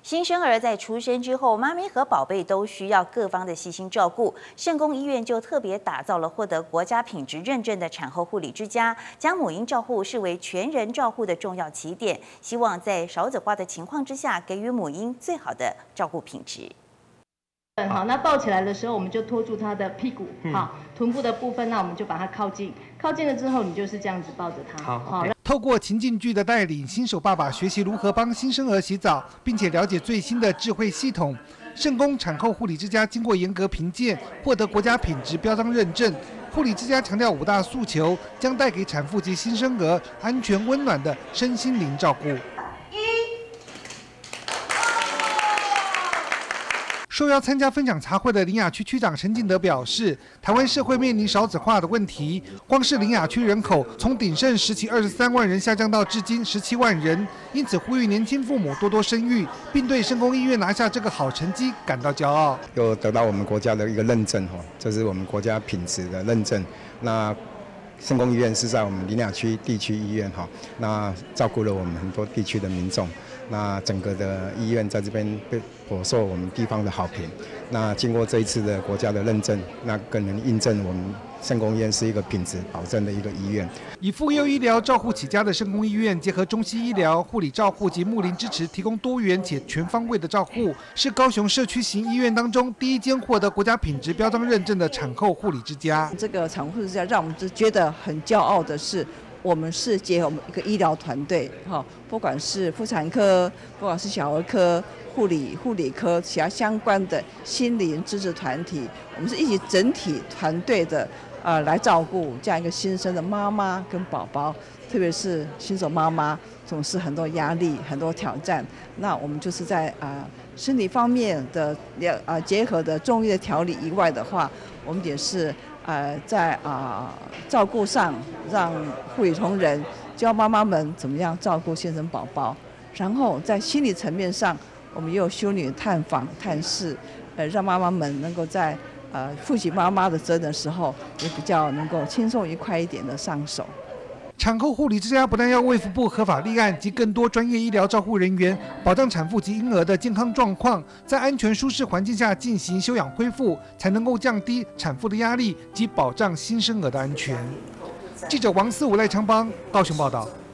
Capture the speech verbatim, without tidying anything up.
新生儿在出生之后，妈咪和宝贝都需要各方的细心照顾。圣公医院就特别打造了获得国家品质认证的产后护理之家，将母婴照护视为全人照护的重要起点，希望在少子化的情况之下，给予母婴最好的照顾品质。 好，那抱起来的时候，我们就拖住他的屁股，好，臀部的部分，那我们就把它靠近，靠近了之后，你就是这样子抱着他。好，好。 透过情境剧的带领，新手爸爸学习如何帮新生儿洗澡，并且了解最新的智慧系统。圣公产后护理之家经过严格评鉴，获得国家品质标章认证。护理之家强调五大诉求，将带给产妇及新生儿安全温暖的身心灵照顾。 受邀参加分享茶会的苓雅区区长陈进德表示，台湾社会面临少子化的问题，光是苓雅区人口从鼎盛时期二十三万人下降到至今十七万人，因此呼吁年轻父母多多生育，并对圣公医院拿下这个好成绩感到骄傲。 又得到我们国家的一个认证哈，这是我们国家品质的认证。那圣公医院是在我们苓雅区地区医院哈，那照顾了我们很多地区的民众。 那整个的医院在这边被颇受我们地方的好评。那经过这一次的国家的认证，那更能印证我们圣公医院是一个品质保证的一个医院。 以妇幼医疗照护起家的圣公医院，结合中西医疗、护理照护及牧龄支持，提供多元且全方位的照护，是高雄社区型医院当中第一间获得国家品质标章认证的产后护理之家。 这个产后护理之家让我们觉得很骄傲的是。 我们是结合我们一个医疗团队，哈，不管是妇产科，不管是小儿科、护理、护理科，其他相关的心灵支持团体，我们是一起整体团队的，呃，来照顾这样一个新生的妈妈跟宝宝，特别是新手妈妈，总是很多压力、很多挑战。那我们就是在啊、呃、身体方面的了啊结合的中医的调理以外的话，我们也是。 呃，在啊、呃、照顾上，让护理同仁教妈妈们怎么样照顾新生宝宝，然后在心理层面上，我们也有修女探访、探视，呃，让妈妈们能够在呃负起妈妈的责任的时候，也比较能够轻松愉快一点的上手。 产后护理之家不但要卫福部合法立案及更多专业医疗照护人员，保障产妇及婴儿的健康状况，在安全舒适环境下进行休养恢复，才能够降低产妇的压力及保障新生儿的安全。记者王思武、赖昌邦高雄报道。